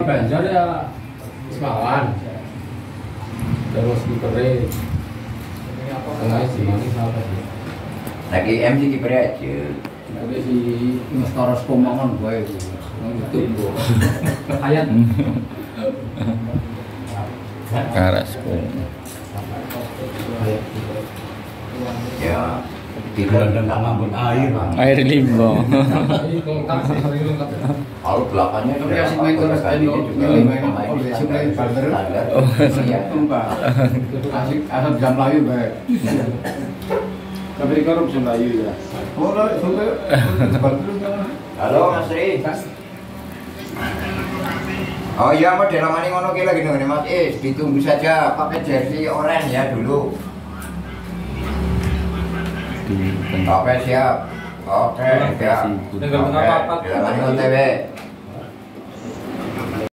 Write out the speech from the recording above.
Banjar ya Semawan. Terus kipernya tengah sih ini siapa sih? Lagi MC kiper aja. Tapi si Mas Taras Komangan gue itu. YouTube gue. Hayat. Karasku. Ya. Dan ngambun air. Air limbo. Kalau belakangnya Tapi asik main terus tadi juga main asik main barter. Asik asal jam layu baik. Tapi di korup jam layu ya. Oh, halo Mas Ri. Oh iya, model namanya ngono ki lagi nih Mas Is, ditunggu saja pakai jersey oranye ya dulu. Oke siap. Oke siap. Tinggal tengah papat. Dilamani OTW.